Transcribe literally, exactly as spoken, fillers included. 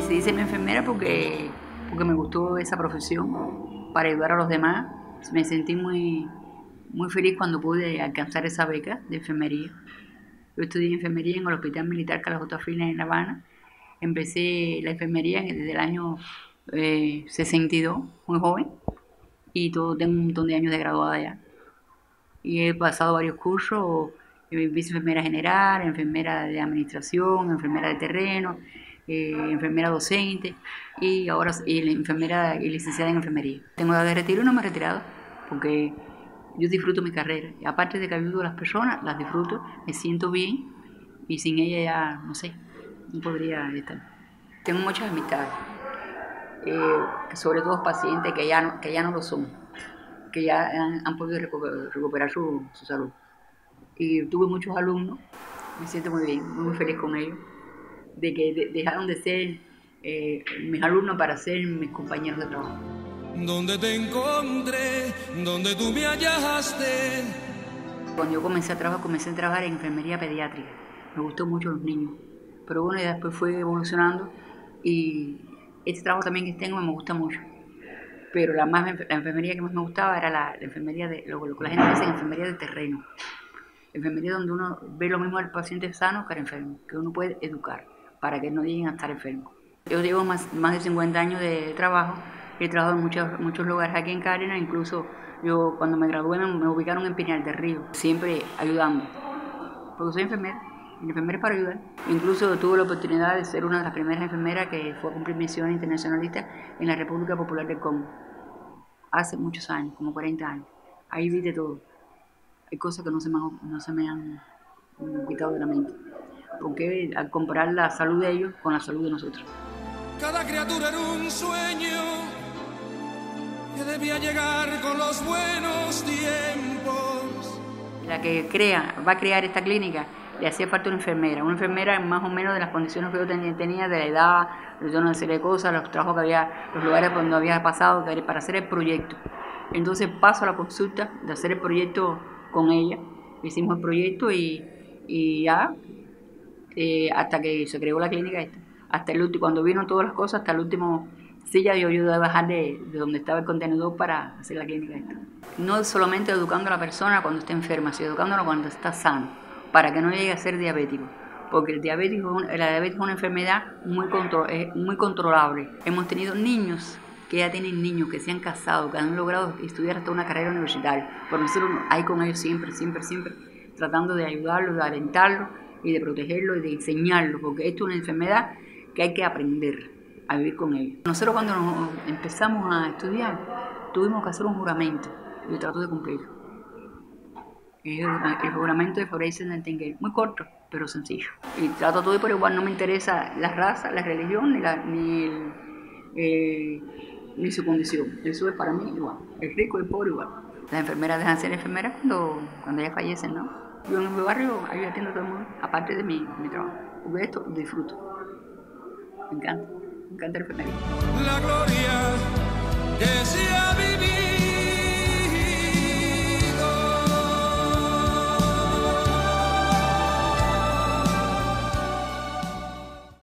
decidí ser enfermera porque, porque me gustó esa profesión, para ayudar a los demás. Me sentí muy, muy feliz cuando pude alcanzar esa beca de enfermería. Yo estudié enfermería en el Hospital Militar Carlos J. Fina en La Habana. Empecé la enfermería desde el año eh, sesenta y dos, muy joven, y todo, tengo un montón de años de graduada ya. Y he pasado varios cursos, vice-enfermera general, enfermera de administración, enfermera de terreno, eh, enfermera docente y ahora y la enfermera y licenciada en enfermería. Tengo edad de retiro y no me he retirado porque yo disfruto mi carrera. Y aparte de que ayudo a las personas, las disfruto, me siento bien y sin ella ya, no sé, no podría estar. Tengo muchas amistades, eh, sobre todo pacientes que ya no, que ya no lo son, que ya han, han podido recuperar, recuperar su, su salud. Y tuve muchos alumnos, me siento muy bien, muy feliz con ellos, de que de, dejaron de ser eh, mis alumnos para ser mis compañeros de trabajo. Donde te encontré, donde tú me hallaste. Cuando yo comencé a trabajar, comencé a trabajar en enfermería pediátrica. Me gustó mucho los niños, pero bueno, y después fue evolucionando y este trabajo también que tengo me gusta mucho. Pero la, más, la enfermería que más me gustaba era la, la enfermería de, lo, lo que la gente dice enfermería de terreno. Enfermería donde uno ve lo mismo al paciente sano que al enfermo, que uno puede educar para que no lleguen a estar enfermos. Yo llevo más, más de cincuenta años de trabajo, he trabajado en muchos, muchos lugares aquí en Cárdenas, incluso yo cuando me gradué me, me ubicaron en Pinar del Río, siempre ayudando, porque soy enfermera, y la enfermera es para ayudar. Incluso tuve la oportunidad de ser una de las primeras enfermeras que fue a cumplir misiones internacionalistas en la República Popular del Congo, hace muchos años, como cuarenta años. Ahí vi de todo. Hay cosas que no se me han, no se me han quitado de la mente, porque al comparar la salud de ellos con la salud de nosotros. Cada criatura era un sueño que debía llegar con los buenos tiempos. La que crea, va a crear esta clínica, le hacía falta una enfermera, una enfermera más o menos de las condiciones que yo tenía, tenía de la edad, de una serie de cosas, los trabajos que había, los lugares donde había pasado, para hacer el proyecto. Entonces paso a la consulta de hacer el proyecto con ella, hicimos el proyecto y, y ya, eh, hasta que se creó la clínica esta, hasta el último, cuando vino todas las cosas, hasta el último silla yo ayudé a bajar de, de donde estaba el contenedor para hacer la clínica esta. No solamente educando a la persona cuando está enferma, sino educándola cuando está sano, para que no llegue a ser diabético, porque el diabético, la diabetes es una enfermedad muy, control, es muy controlable. Hemos tenido niños que ya tienen niños, que se han casado, que han logrado estudiar hasta una carrera universitaria. Por nosotros hay con ellos siempre, siempre, siempre, tratando de ayudarlos, de alentarlos y de protegerlos y de enseñarlos, porque esto es una enfermedad que hay que aprender a vivir con ellos. Nosotros cuando nos empezamos a estudiar, tuvimos que hacer un juramento, y yo trato de cumplirlo. El, el juramento de Florence Nightingale, muy corto, pero sencillo. Y trato todo, pero igual no me interesa la raza, la religión, ni, la, ni el... Eh, ni su condición. Eso es para mí igual. El rico y el pobre igual. Las enfermeras dejan de ser enfermeras cuando, cuando ellas fallecen, ¿no? Yo en mi barrio ahí atiendo a todo el mundo, aparte de mi, mi trabajo. Porque esto disfruto. Me encanta. Me encanta la enfermería. La gloria que se ha vivido.